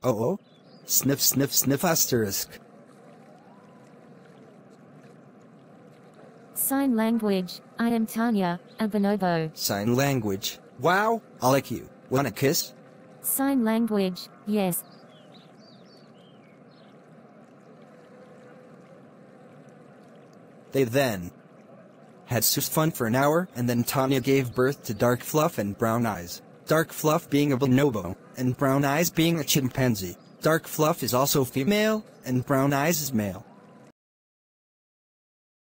Oh? Sniff sniff sniff asterisk. Sign language. I am Tania, a bonobo. Sign language. Wow, I like you. Wanna kiss? Sign language. Yes. They then had sus fun for an hour, and then Tania gave birth to Dark Fluff and Brown Eyes. Dark Fluff being a bonobo, and Brown Eyes being a chimpanzee. Dark Fluff is also female, and Brown Eyes is male.